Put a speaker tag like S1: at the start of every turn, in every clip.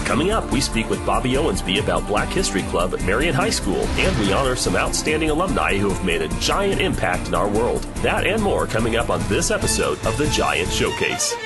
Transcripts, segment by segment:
S1: Coming up, we speak with Bobby Owensby about Black History Club at Marion High School, and we honor some outstanding alumni who have made a giant impact in our world. That and more coming up on this episode of The Giant Showcase.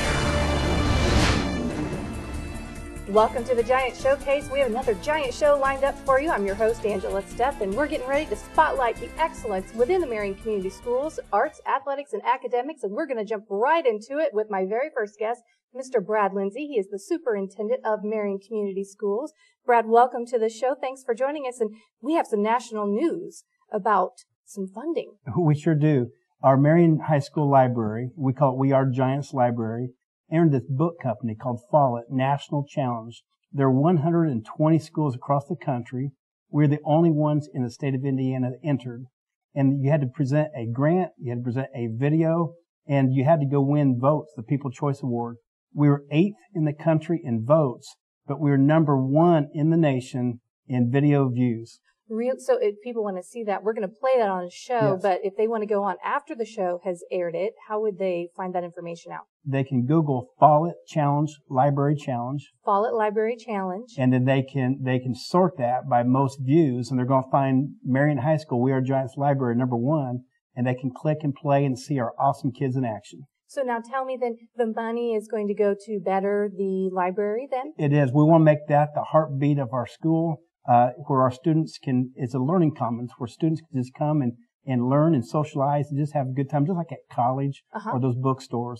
S2: Welcome to The Giant Showcase. We have another giant show lined up for you. I'm your host, Angela Stepp, and we're getting ready to spotlight the excellence within the Marion Community Schools, arts, athletics, and academics, and we're going to jump right into it with my very first guest, Mr. Brad Lindsay. He is the superintendent of Marion Community Schools. Brad, welcome to the show. Thanks for joining us, and we have some national news about some funding.
S3: We sure do. Our Marion High School Library, we call it We Are Giants Library, entered this book company called Follett National Challenge. There are 120 schools across the country. We're the only ones in the state of Indiana that entered. And you had to present a grant, you had to present a video, and you had to go win votes, the People's Choice Award. We were 8th in the country in votes, but we were number 1 in the nation in video views.
S2: So if people want to see that, we're going to play that on a show,
S3: Yes.
S2: But if they want to go on after the show has aired it, how would they find that information out?
S3: They can Google Follett Challenge, Library Challenge.
S2: Follett Library Challenge.
S3: And then they can sort that by most views, and they're going to find Marion High School, We Are Giants Library, number 1, and they can click and play and see our awesome kids in action.
S2: So now tell me then, the money is going to go to better the library then?
S3: It is. We want to make that the heartbeat of our school, where our students it's a learning commons where students can just come and learn and socialize and just have a good time, just like at college or those bookstores.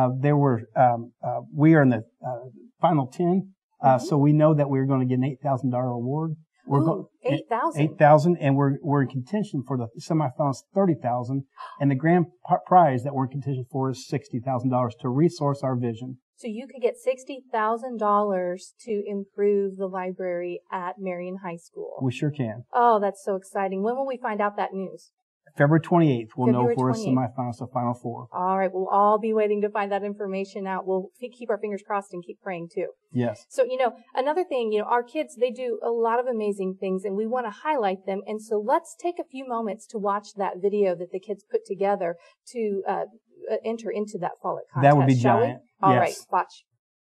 S3: We are in the final 10, so we know that we're going to get an $8,000 award.
S2: Ooh, $8,000.
S3: $8,000, and we're in contention for the semifinals, $30,000, and the grand prize that we're in contention for is $60,000 to resource our vision.
S2: So you could get $60,000 to improve the library at Marion High School.
S3: We sure can.
S2: Oh, that's so exciting. When will we find out that news?
S3: February 28th, we'll know
S2: February
S3: if we're a
S2: 28th.
S3: semifinals or Final Four.
S2: All right, we'll all be waiting to find that information out. We'll keep our fingers crossed and keep praying too.
S3: Yes.
S2: So, another thing, our kids, they do a lot of amazing things and we want to highlight them. And so let's take a few moments to watch that video that the kids put together to enter into that Follett contest.
S3: That would be
S2: shall
S3: giant.
S2: We? All
S3: Yes.
S2: right, watch.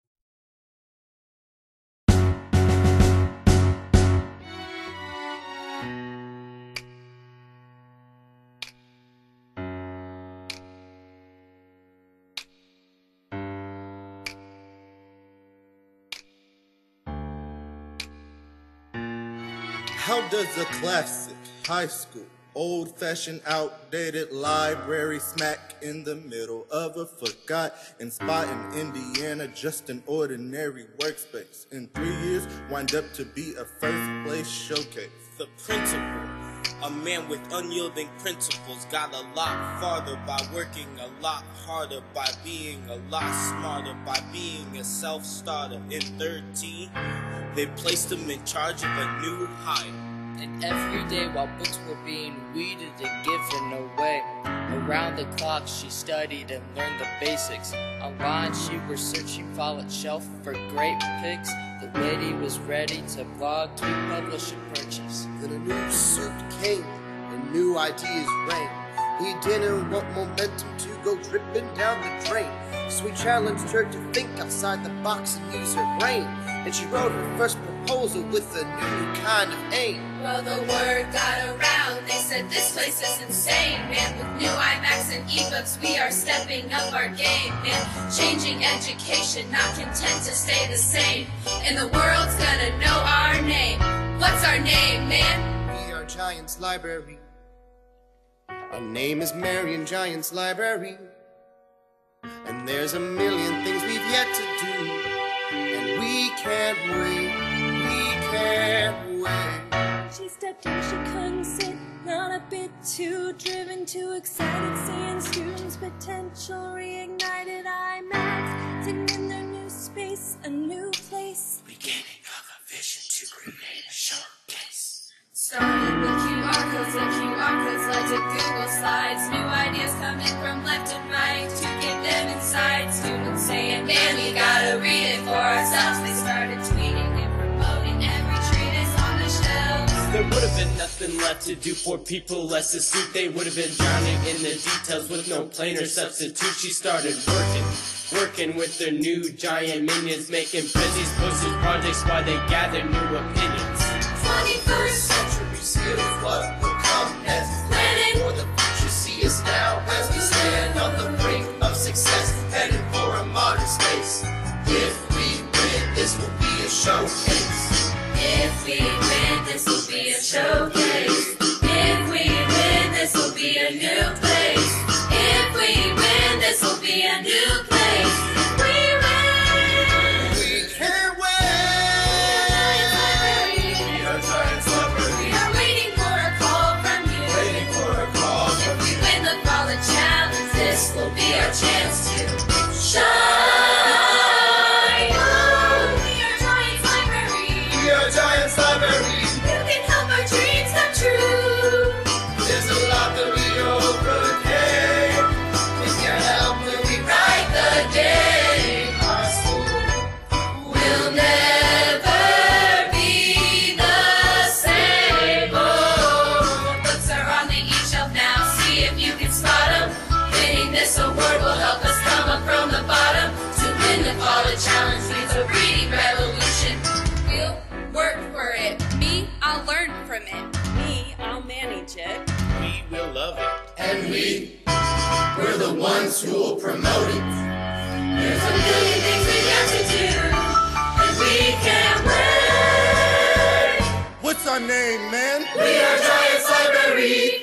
S4: How does a classic high school, old-fashioned, outdated library smack in the middle of a forgotten spot in Indiana, just an ordinary workspace, in 3 years wind up to be a first-place showcase?
S5: The principal, a man with unyielding principles, got a lot farther by working a lot harder, by being a lot smarter, by being a self-starter. In 13, they placed him in charge of a new hire.
S6: And every day while books were being weeded and given away, around the clock she studied and learned the basics. Online she was searching Follett shelf for great pics. The lady was ready to blog, tweet, publish, and purchase.
S7: Then a new suit came and new ideas rang. He didn't want momentum to go dripping down the drain, so he challenged her to think outside the box and use her brain. And she wrote her first proposal with a new kind of aim.
S8: Well, the word got around, they said this place is insane, man. With new iMacs and ebooks, we are stepping up our game, man. Changing education, not content to stay the same. And the world's gonna know our name. What's our name, man?
S7: We Are Giants Library. Our name is Marion Giants Library. And there's a million things we've yet to do. And we can't wait, we can't wait.
S9: She stepped in, she couldn't sit, not a bit too driven, too excited, seeing students' potential reignited. IMAX, sitting in their new space, a new place.
S5: Beginning of a vision to create a showcase.
S8: Started with QR codes, the QR codes led to Google Slides. New ideas coming from left and right to get them inside. Students saying, man, we gotta read it for ourselves. They started tweeting and promoting every treatise on the shelves.
S5: There would have been nothing left to do for people less astute. They would have been drowning in the details with no plainer substitute. She started working
S10: working with their new giant minions, making prezzies, posters, projects while they gather new opinions.
S8: 21st century skills, what will come next? Planning for the future, see us now as we stand on the brink of success, headed for a modern space. If we win, this will be a showcase. If we win, this will be a showcase. If we win, this will be a new place. If we win, this will be a new place. We win!
S4: We can't wait! We are Giants Library.
S8: We are waiting for a call from you.
S4: Waiting for a call from
S8: If
S4: you.
S8: we win the Fallen Challenge, this will be our chance to shine. Oh, we are Giants Library.
S4: We are Giants Library.
S8: You can help our dreams come true.
S4: There's a lot that we overcame.
S8: With your help, when we write the day,
S4: Our school.
S8: we'll never be the same. Oh, books are on the e-shelf now. See if you can spot 'em. Winning this award will help us come up from the bottom. To win the Fallen Challenge needs a reading revolution. We'll work for it.
S9: Me, I'll learn from it. Me, I'll manage it.
S10: We will love it.
S4: And we're the ones who will promote it.
S8: There's a million things we've got to do, and we can't wait.
S4: What's our name, man?
S8: We are Giants Library.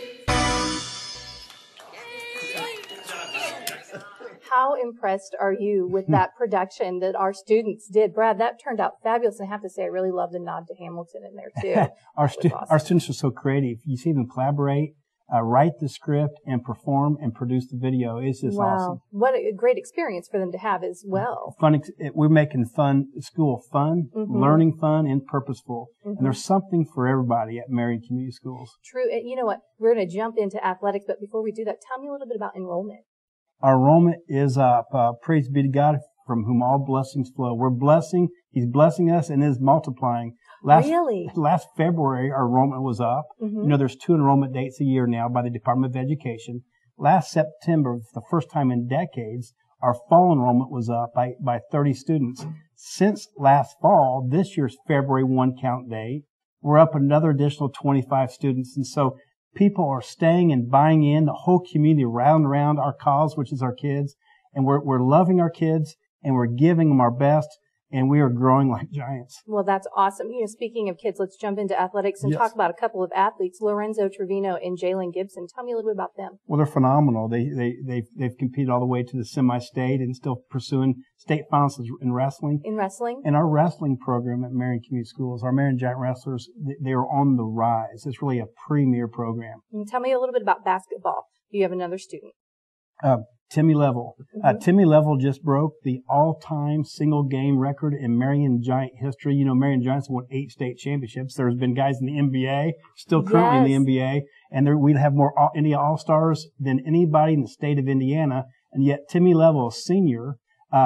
S2: How impressed are you with that production that our students did? Brad, that turned out fabulous. And I have to say, I really love the nod to Hamilton in there, too.
S3: Our
S2: That was awesome.
S3: our students are so creative. You see them collaborate, write the script, and perform and produce the video. It's just awesome.
S2: What a great experience for them to have as well.
S3: We're making school fun,
S2: Mhm.
S3: learning fun, and purposeful.
S2: Mhm.
S3: And there's something for everybody at Marion Community Schools.
S2: True. And you know what? We're going to jump into athletics, but before we do that, tell me a little bit about enrollment.
S3: Our enrollment is up. Praise be to God, from whom all blessings flow. He's blessing us and is multiplying.
S2: Really?
S3: Last February, our enrollment was up.
S2: Mhm.
S3: You know, there's 2 enrollment dates a year now by the Department of Education. Last September, for the first time in decades, our fall enrollment was up by 30 students. Since last fall, this year's February 1 count day, we're up another additional 25 students. And so people are staying and buying in, the whole community rallying around our cause, which is our kids. And we're loving our kids and we're giving them our best. And we are growing like giants.
S2: Well, that's awesome. You know, speaking of kids, let's jump into athletics and
S3: Yes.
S2: talk about a couple of athletes, Lorenzo Trevino and Jalen Gibson. Tell me a little bit about them.
S3: Well, they're phenomenal. They've competed all the way to the semi-state and still pursuing state finals in wrestling.
S2: In wrestling?
S3: And our wrestling program at Marion Community Schools, our Marion Giant Wrestlers, they are on the rise. It's really a premier program.
S2: And tell me a little bit about basketball. You have another student.
S3: Timmy Level. Timmy Level just broke the all-time single game record in Marion Giant history. You know, Marion Giants won 8 state championships. There's been guys in the NBA, still currently in the NBA, and we have more India All-Stars than anybody in the state of Indiana. And yet Timmy Level, a senior,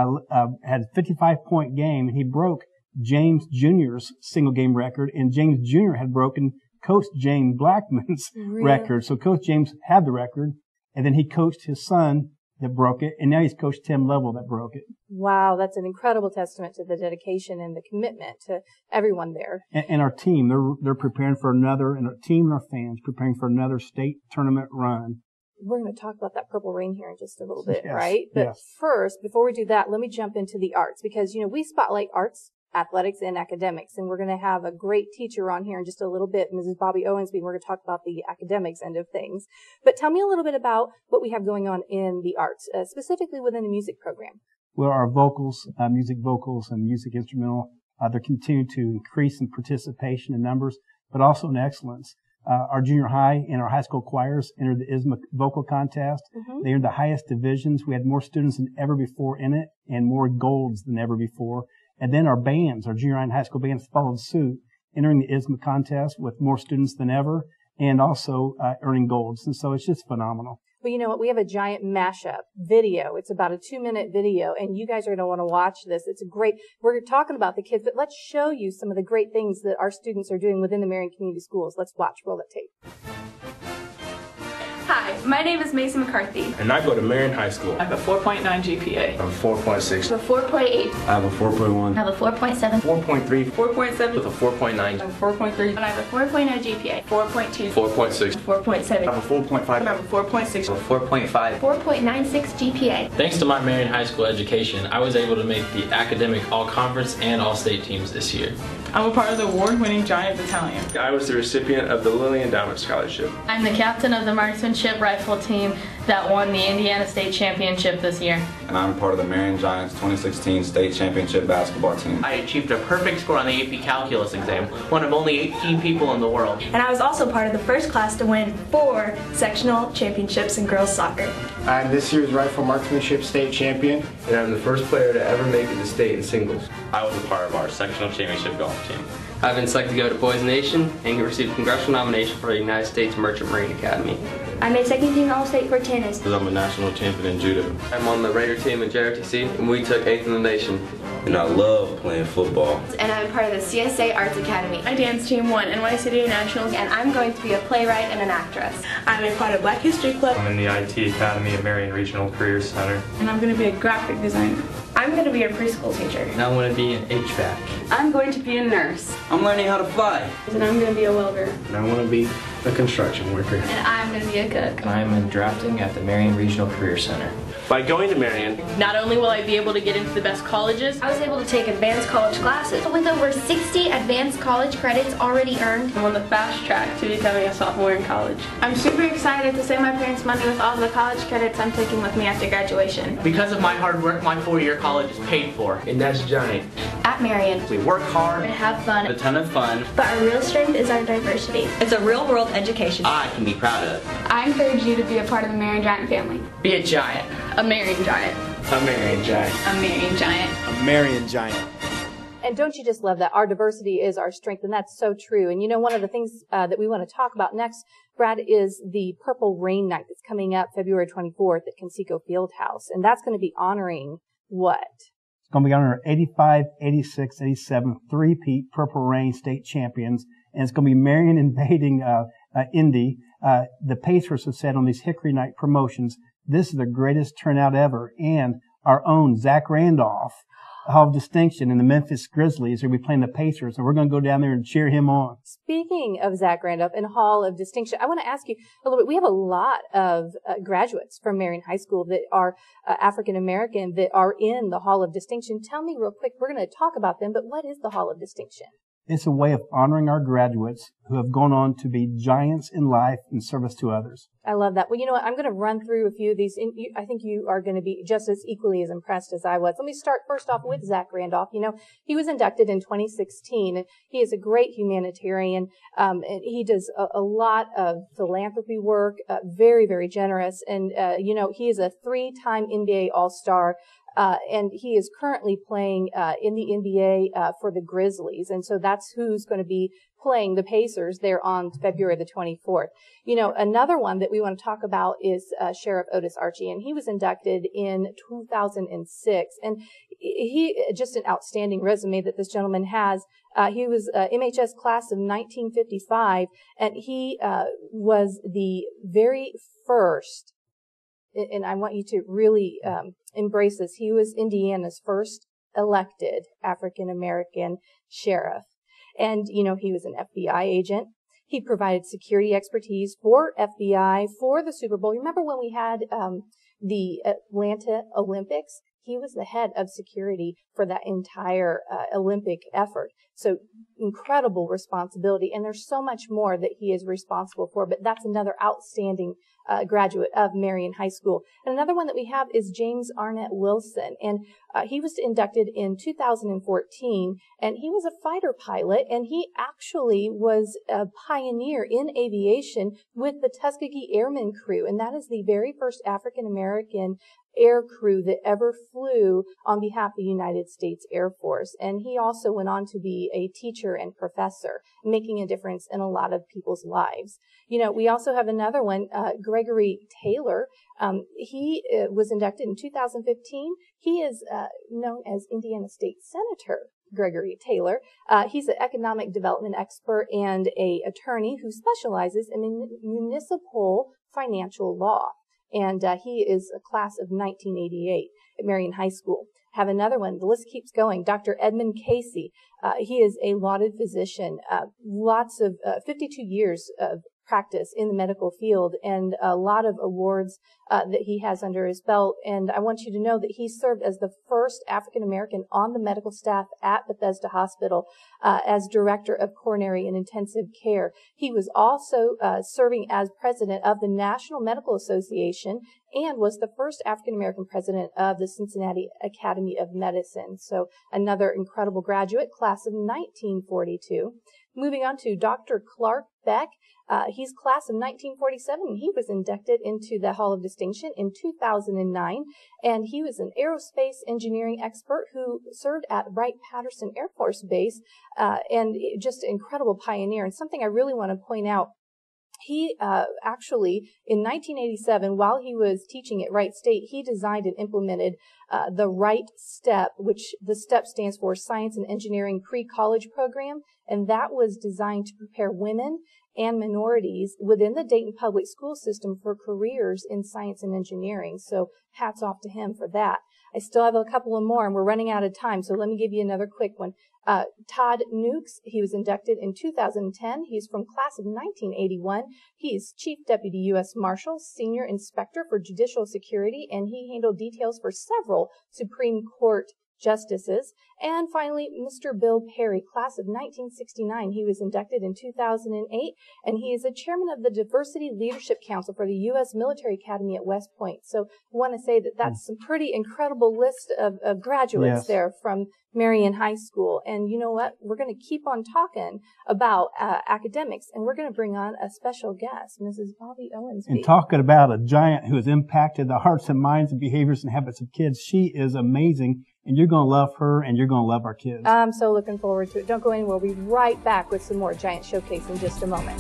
S3: had a 55-point game, and he broke James Jr.'s single game record, and James Jr. had broken Coach James Blackman's record. So Coach James had the record, and then he coached his son that broke it, and now he's coached Tim Level that broke it.
S2: Wow, that's an incredible testament to the dedication and the commitment to everyone there.
S3: And our team, they're preparing for another, and our team and our fans preparing for another state tournament run.
S2: We're going to talk about that Purple Rain here in just a little bit,
S3: Yes,
S2: right? But
S3: yes.
S2: first, before we do that, let me jump into the arts because, you know, we spotlight arts, athletics, and academics, and we're going to have a great teacher on here in just a little bit, Mrs. Bobby Owensby. We're going to talk about the academics end of things. But tell me a little bit about what we have going on in the arts, specifically within the music program.
S3: Well, our vocals, music vocals and music instrumental, they're continuing to increase in participation in numbers, but also in excellence. Our junior high and our high school choirs entered the ISMA vocal contest.
S2: Mm-hmm.
S3: They earned the highest divisions. We had more students than ever before in it and more golds than ever before. And then our bands, our junior high and high school bands followed suit, entering the ISMA contest with more students than ever and also earning golds. And so it's just phenomenal.
S2: Well, you know what? We have a giant mashup video. It's about a 2-minute video, and you guys are going to want to watch this. It's great. We're talking about the kids, but let's show you some of the great things that our students are doing within the Marion Community Schools. Let's watch. Roll that tape.
S11: Hi, My name is Mason McCarthy.
S12: And I go to Marion High School.
S13: I have a 4.9 GPA.
S12: I have a 4.6.
S11: A 4.8.
S12: I have a 4.1.
S11: I have a 4.7.
S12: 4.3.
S11: 4.7.
S12: With a 4.9.
S11: I have a 4.3. And I have a 4.0 GPA. 4.2.
S12: 4.6.
S11: 4.7.
S12: I have a 4.5.
S13: I have a 4.6.
S12: A 4.5.
S11: 4.96 GPA.
S14: Thanks to my Marion High School education, I was able to make the academic all-conference and all-state teams this year.
S13: I'm a part of the award-winning Giant Battalion.
S12: I was the recipient of the Lilly Endowment Scholarship.
S15: I'm the captain of the marksmanship rifle team that won the Indiana State Championship this year.
S16: And I'm part of the Marion Giants 2016 State Championship basketball team.
S17: I achieved a perfect score on the AP Calculus exam, one of only 18 people in the world.
S18: And I was also part of the first class to win 4 sectional championships in girls soccer.
S19: I'm this year's rifle marksmanship state champion.
S20: And I'm the first player to ever make it to state in singles.
S21: I was a part of our sectional championship golf team.
S22: I've been selected to go to Boys Nation and received a congressional nomination for the United States Merchant Marine Academy.
S23: I made second team All-State for tennis.
S21: I'm a national champion in judo.
S22: I'm on the Raider team at JRTC, and we took 8th in the nation.
S16: And I love playing football.
S24: And I'm part of the CSA Arts Academy.
S25: My dance team won NY City Nationals.
S26: And I'm going to be a playwright and an actress.
S27: I'm a part of Black History Club.
S28: I'm in the IT Academy at Marion Regional Career Center.
S13: And I'm going to be a graphic designer.
S26: I'm going to be a preschool teacher.
S22: And I want to be an HVAC.
S29: I'm going to be a nurse.
S30: I'm learning how to fly.
S25: And I'm going to be a welder.
S19: And I want to be a construction worker.
S26: And I'm going to be a cook.
S22: And I'm in drafting at the Marion Regional Career Center.
S12: By going to Marion,
S25: not only will I be able to get into the best colleges,
S26: I was able to take advanced college classes.
S24: With over 60 advanced college credits already earned,
S25: I'm on the fast track to becoming a sophomore in college.
S26: I'm super excited to save my parents money with all the college credits I'm taking with me after graduation.
S17: Because of my hard work, my 4-year college is paid for.
S12: And that's Giant.
S26: At Marion,
S17: we work hard
S26: and have fun.
S21: A ton of fun.
S26: But our real strength is our diversity.
S29: It's a real-world education
S21: I can be proud of.
S26: I encourage you to be a part of the Marion Giant family.
S17: Be a giant.
S25: A Marion Giant.
S12: A Marion Giant.
S25: A Marion Giant.
S19: A Marion Giant.
S2: And don't you just love that? Our diversity is our strength, and that's so true. And you know, one of the things that we want to talk about next, Brad, is the Purple Rain Night that's coming up February 24th at Conseco Fieldhouse. And that's going to be honoring what?
S3: It's going to be honoring 85, 86, 87, three-peat Purple Rain state champions. And it's going to be Marion invading Indy. The Pacers have said on these Hickory Night promotions, this is the greatest turnout ever. And our own Zach Randolph, Hall of Distinction, and the Memphis Grizzlies are going to be playing the Pacers, and we're going to go down there and cheer him on.
S2: Speaking of Zach Randolph and Hall of Distinction, I want to ask you a little bit. We have a lot of graduates from Marion High School that are African American that are in the Hall of Distinction. Tell me real quick, we're going to talk about them, but what is the Hall of Distinction?
S3: It's a way of honoring our graduates who have gone on to be giants in life in service to others.
S2: I love that. Well, you know what? I'm going to run through a few of these. And I think you are going to be just as equally as impressed as I was. Let me start first off with Zach Randolph. You know, he was inducted in 2016, and he is a great humanitarian. And he does a lot of philanthropy work, very, very generous. And, you know, he is a 3-time NBA All-Star. And he is currently playing in the NBA for the Grizzlies. And so that's who's going to be playing the Pacers there on February the 24th. You know, another one that we want to talk about is Sheriff Otis Archie, and he was inducted in 2006. And he just an outstanding resume that this gentleman has. He was MHS class of 1955, and he was the very first, and I want you to really embrace this. He was Indiana's first elected African-American sheriff. And, you know, he was an FBI agent. He provided security expertise for FBI, for the Super Bowl. Remember when we had the Atlanta Olympics? He was the head of security for that entire Olympic effort. So incredible responsibility. And there's so much more that he is responsible for, but that's another outstanding graduate of Marion High School. And another one that we have is James Arnett Wilson. And he was inducted in 2014, and he was a fighter pilot, and he actually was a pioneer in aviation with the Tuskegee Airmen crew. And that is the very first African-American air crew that ever flew on behalf of the United States Air Force. And he also went on to be a teacher and professor, making a difference in a lot of people's lives. You know, we also have another one, Gregory Taylor. He was inducted in 2015. He is known as Indiana State Senator Gregory Taylor. He's an economic development expert and a attorney who specializes in municipal financial law. And he is a class of 1988 at Marion High School. Have another one. The list keeps going. Dr. Edmund Casey. He is a lauded physician. 52 years of practice in the medical field and a lot of awards that he has under his belt. And I want you to know that he served as the first African American on the medical staff at Bethesda Hospital as director of coronary and intensive care. He was also serving as president of the National Medical Association and was the first African American president of the Cincinnati Academy of Medicine. So another incredible graduate, class of 1942. Moving on to Dr. Clark Beck. He's class of 1947. He was inducted into the Hall of Distinction in 2009, and he was an aerospace engineering expert who served at Wright-Patterson Air Force Base, and just an incredible pioneer. And something I really want to point out, he actually, in 1987, while he was teaching at Wright State, he designed and implemented the Wright STEP, which the STEP stands for Science and Engineering Pre-College Program, and that was designed to prepare women and minorities within the Dayton Public School System for careers in science and engineering. So hats off to him for that. I still have a couple of more, and we're running out of time, so let me give you another quick one. Todd Nukes, he was inducted in 2010. He's from class of 1981. He's Chief Deputy U.S. Marshal, Senior Inspector for Judicial Security, and he handled details for several Supreme Court justices. And finally, Mr. Bill Perry, class of 1969. He was inducted in 2008, and he is a chairman of the Diversity Leadership Council for the U.S. Military Academy at West Point. So I want to say that that's some pretty incredible list of graduates there from Marion High School. And you know what? We're going to keep on talking about academics, and we're going to bring on a special guest, Mrs. Bobby Owensby.
S3: And talking about a giant who has impacted the hearts and minds and behaviors and habits of kids, she is amazing. And you're going to love her, and you're going to love our kids.
S2: I'm so looking forward to it. Don't go anywhere. We'll be right back with some more Giant Showcase in just a moment.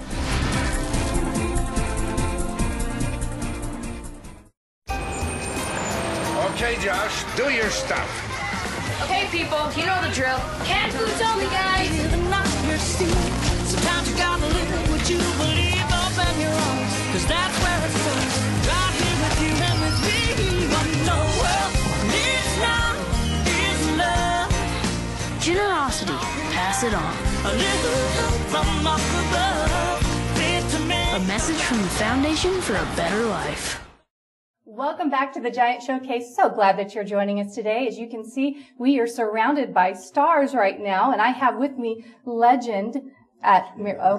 S1: Okay, Josh, do your stuff.
S4: Okay, people, you know the drill. Cat food's only, guys.
S5: Sometimes you gotta live what you believe up in your own. Cause that's where it starts. Right here with you and with me. One no world. This now is love.
S6: Generosity. Pass it on.
S5: A little help from up above.
S6: A message from the Foundation for a Better Life.
S2: Welcome back to the Giant Showcase. So glad that you're joining us today. As you can see, we are surrounded by stars right now, and I have with me legend at,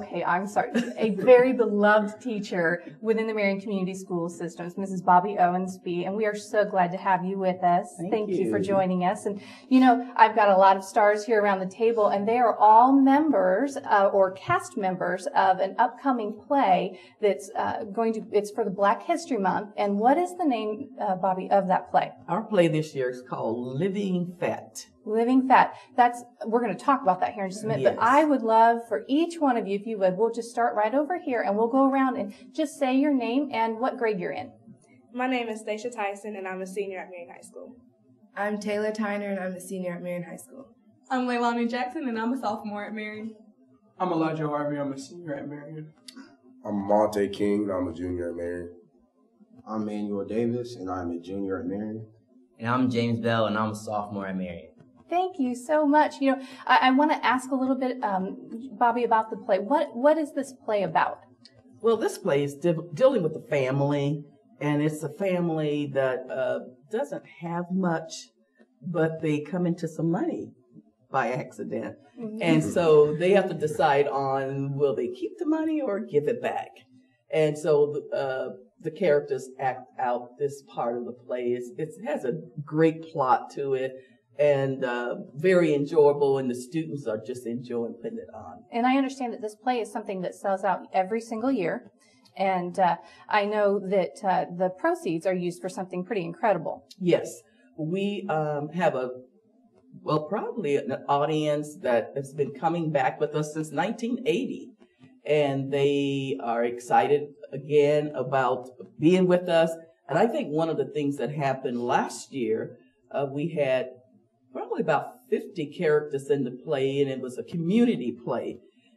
S2: a very beloved teacher within the Marion Community School Systems, Mrs. Bobby Owensby, and we are so glad to have you with us. Thank you for joining us. And, you know, I've got a lot of stars here around the table, and they are all members or cast members of an upcoming play that's it's for the Black History Month. And what is the name, Bobby, of that play?
S7: Our play this year is called Living Fat.
S2: Living Fat. We're going to talk about that here in just a minute, but I would love for each one of you, if you would, we'll just start right over here and we'll go around and just say your name and what grade you're in.
S8: My name is Stacia Tyson and I'm a senior at Marion High School.
S9: I'm Taylor Tyner and I'm a senior at Marion High School.
S13: I'm Leilani Jackson and I'm a sophomore at Marion.
S10: I'm Elijah Harvey, I'm a senior at Marion.
S11: I'm Monte King, I'm a junior at Marion.
S30: I'm Manuel Davis and I'm a junior at Marion.
S21: And I'm James Bell and I'm a sophomore at Marion.
S2: Thank you so much. You know, I want to ask a little bit, Bobby, about the play. What is this play about?
S7: Well, this play is dealing with the family, and it's a family that doesn't have much, but they come into some money by accident. Mm-hmm. And so they have to decide on will they keep the money or give it back. And so the characters act out this part of the play. It has a great plot to it. And very enjoyable, and the students are just enjoying putting it on.
S2: And I understand that this play is something that sells out every single year, and I know that the proceeds are used for something pretty incredible.
S7: Yes, we have probably an audience that has been coming back with us since 1980, and they are excited again about being with us. And I think one of the things that happened last year, we had probably about 50 characters in the play, and it was a community play.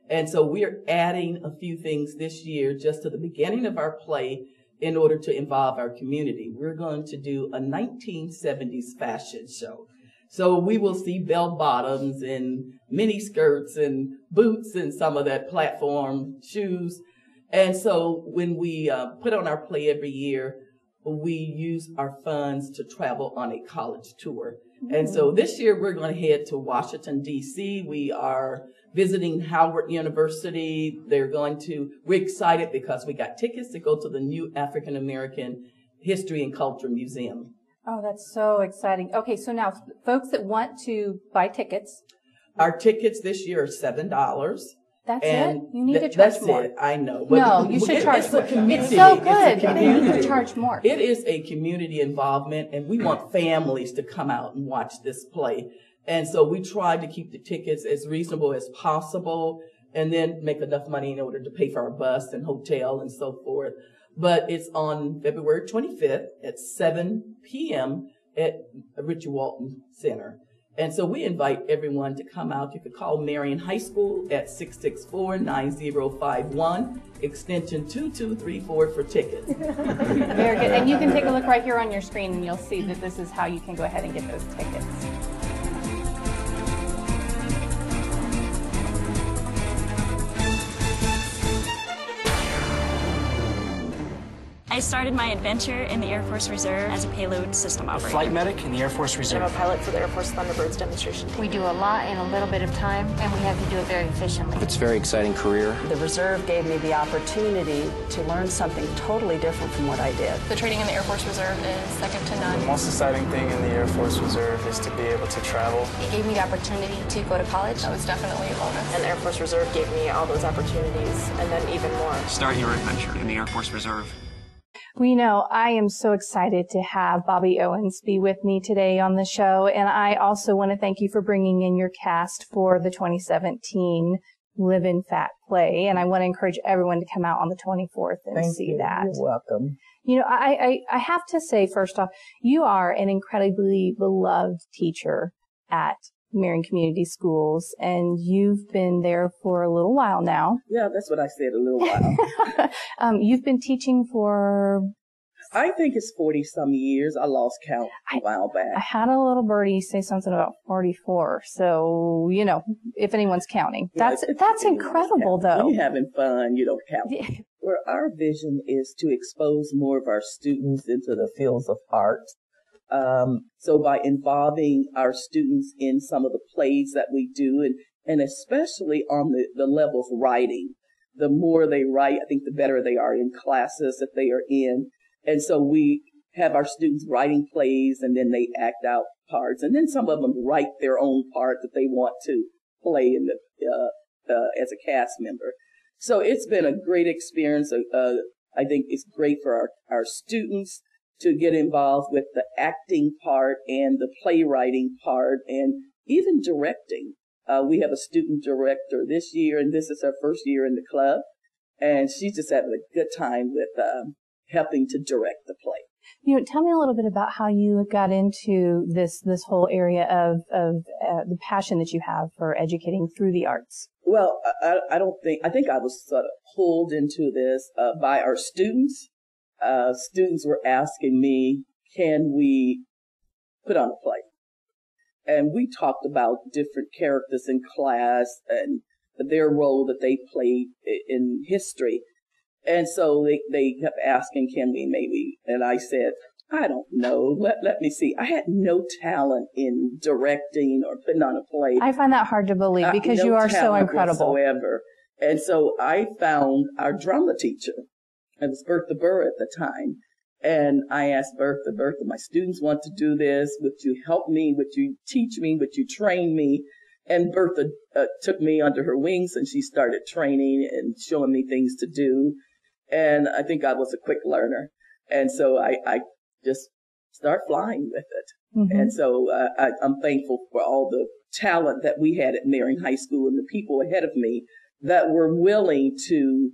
S7: And so we're adding a few things this year just to the beginning of our play in order to involve our community. We're going to do a 1970s fashion show. So we will see bell bottoms and mini skirts and boots and some of that platform shoes. And so when we put on our play every year, we use our funds to travel on a college tour. And so this year we're going to head to Washington, D.C. We are visiting Howard University. We're excited because we got tickets to go to the new African American History and Culture Museum.
S2: Oh, that's so exciting. Okay, so now folks that want to buy tickets.
S7: Our tickets this year are $7.
S2: That's it? You need to charge more.
S7: That's it. I know.
S2: But no, you should charge more. It's so good. You need to charge more.
S7: It is a community involvement, and we want families to come out and watch this play. And so we tried to keep the tickets as reasonable as possible and then make enough money in order to pay for our bus and hotel and so forth. But it's on February 25th at 7 p.m. at Richard Walton Center. And so we invite everyone to come out. You could call Marion High School at 664-9051, extension 2234 for tickets.
S2: Very good. And you can take a look right here on your screen and you'll see that this is how you can go ahead and get those tickets.
S14: I started my adventure in the Air Force Reserve as a payload system operator.
S19: Flight medic in the Air Force Reserve.
S15: I'm a pilot for the Air Force Thunderbirds demonstration team.
S16: We do a lot in a little bit of time, and we have to do it very efficiently.
S18: It's a very exciting career.
S20: The Reserve gave me the opportunity to learn something totally different from what I did.
S22: The training in the Air Force Reserve is second to none.
S19: The most exciting thing in the Air Force Reserve is to be able to travel.
S16: It gave me the opportunity to go to college.
S22: That was definitely a bonus.
S15: And the Air Force Reserve gave me all those opportunities, and then even more.
S18: Start your adventure in the Air Force Reserve.
S2: Well, you know, I am so excited to have Bobby Owens be with me today on the show. And I also want to thank you for bringing in your cast for the 2017 Livin' Fat play. And I want to encourage everyone to come out on the 24th and see that.
S7: You're welcome.
S2: You know, I have to say, first off, you are an incredibly beloved teacher at Marion Community Schools, and you've been there for a little while now.
S7: Yeah, that's what I said, a little while.
S2: You've been teaching for...
S7: I think it's 40-some years. I lost count a while back.
S2: I had a little birdie say something about 44. So, you know, if anyone's counting. That's incredible, though.
S7: When you're having fun, you don't count. Yeah. Well, our vision is to expose more of our students into the fields of art. So by involving our students in some of the plays that we do, and especially on the level of writing, the more they write, I think the better they are in classes that they are in. And so we have our students writing plays, and then they act out parts, and then some of them write their own part that they want to play in as a cast member. So it's been a great experience. I think it's great for our students to get involved with the acting part and the playwriting part and even directing. We have a student director this year, and this is her first year in the club, and she's just having a good time with helping to direct the play.
S2: You know, tell me a little bit about how you got into this whole area of the passion that you have for educating through the arts.
S7: Well, I think I was sort of pulled into this by our students. Students were asking me, can we put on a play? And we talked about different characters in class and their role that they played in history. And so they kept asking, can we maybe? And I said, I don't know. Let me see. I had no talent in directing or putting on a play.
S2: I find that hard to believe because you are so incredible.
S7: Whatsoever. And so I found our drama teacher. It was Bertha Burr at the time. And I asked Bertha, my students want to do this. Would you help me? Would you teach me? Would you train me? And Bertha took me under her wings, and she started training and showing me things to do. And I think I was a quick learner. And so I just started flying with it. Mm-hmm. And so I'm thankful for all the talent that we had at Marion High School and the people ahead of me that were willing to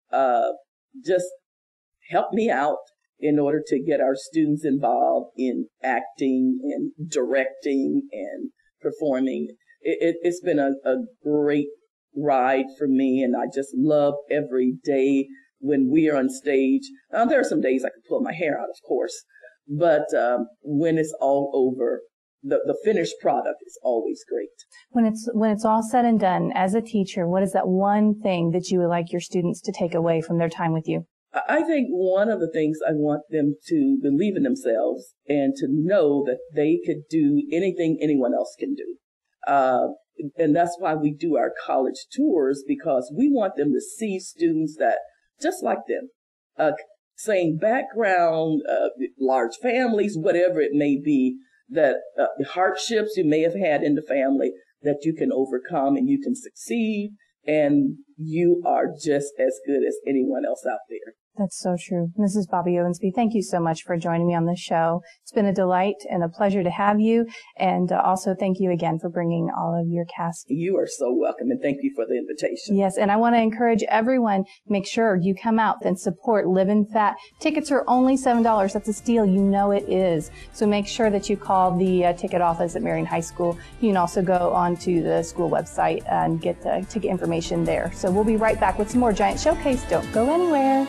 S7: just help me out in order to get our students involved in acting and directing and performing. It's been a great ride for me, and I just love every day when we are on stage. There are some days I could pull my hair out, of course, but when it's all over, the finished product is always great.
S2: When it's all said and done, as a teacher, what is that one thing that you would like your students to take away from their time with you?
S7: I think one of the things I want them to believe in themselves and to know that they could do anything anyone else can do. And that's why we do our college tours, because we want them to see students that just like them, same background, large families, whatever it may be, that the hardships you may have had in the family, that you can overcome and you can succeed, and you are just as good as anyone else out there.
S2: That's so true. Mrs. Bobby Owensby, thank you so much for joining me on this show. It's been a delight and a pleasure to have you. And also thank you again for bringing all of your cast.
S7: You are so welcome, and thank you for the invitation.
S2: Yes, and I want to encourage everyone, make sure you come out and support Livin' Fat. Tickets are only $7. That's a steal. You know it is. So make sure that you call the ticket office at Marion High School. You can also go onto the school website and get ticket information there. So we'll be right back with some more Giant Showcase. Don't go anywhere.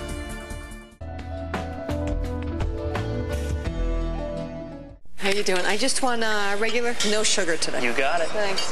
S3: How you doing? I just want regular, no sugar today.
S18: You got it.
S3: Thanks.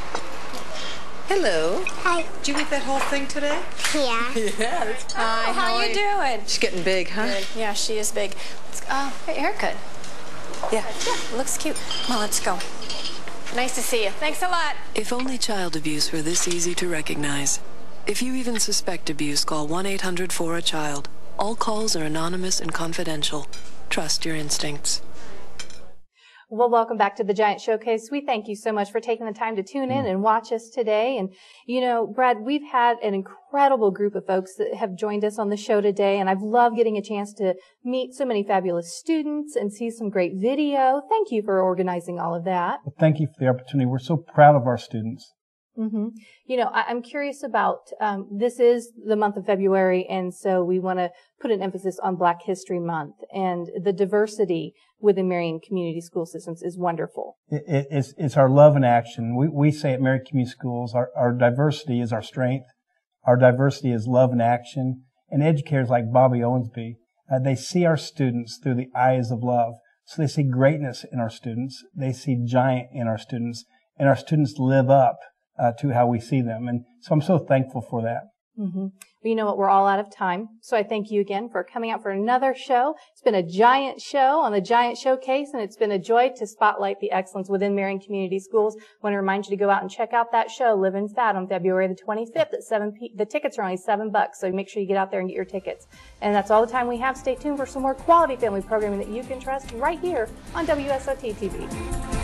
S3: Hello.
S12: Hi.
S3: Did you eat that whole thing today?
S12: Yeah.
S3: Yeah. That's
S22: Hi, how you doing?
S3: She's getting big, huh?
S22: Good. Yeah, she is big. Great haircut.
S3: Yeah.
S22: Yeah, looks cute. Come on, let's go. Nice to see you. Thanks a lot.
S17: If only child abuse were this easy to recognize. If you even suspect abuse, call 1-800-4-A-CHILD. All calls are anonymous and confidential. Trust your instincts.
S2: Well, welcome back to the Giant Showcase. We thank you so much for taking the time to tune in and watch us today. And, you know, Brad, we've had an incredible group of folks that have joined us on the show today, and I've loved getting a chance to meet so many fabulous students and see some great video. Thank you for organizing all of that.
S23: Well, thank you for the opportunity. We're so proud of our students.
S2: Mm-hmm. You know, I'm curious about, this is the month of February, and so we want to put an emphasis on Black History Month, and the diversity within Marion Community School Systems is wonderful.
S23: It's our love in action. We say at Marion Community Schools, our diversity is our strength. Our diversity is love in action. And educators like Bobby Owensby, they see our students through the eyes of love. So they see greatness in our students. They see giant in our students, and our students live up to how we see them. And so I'm so thankful for that.
S2: Mm-hmm. Well, you know what? We're all out of time. So I thank you again for coming out for another show. It's been a giant show on the Giant Showcase, and it's been a joy to spotlight the excellence within Marion Community Schools. I want to remind you to go out and check out that show, Livin' Fat, on February the 25th at 7 p.m. The tickets are only $7, so make sure you get out there and get your tickets. And that's all the time we have. Stay tuned for some more quality family programming that you can trust right here on WSOT TV.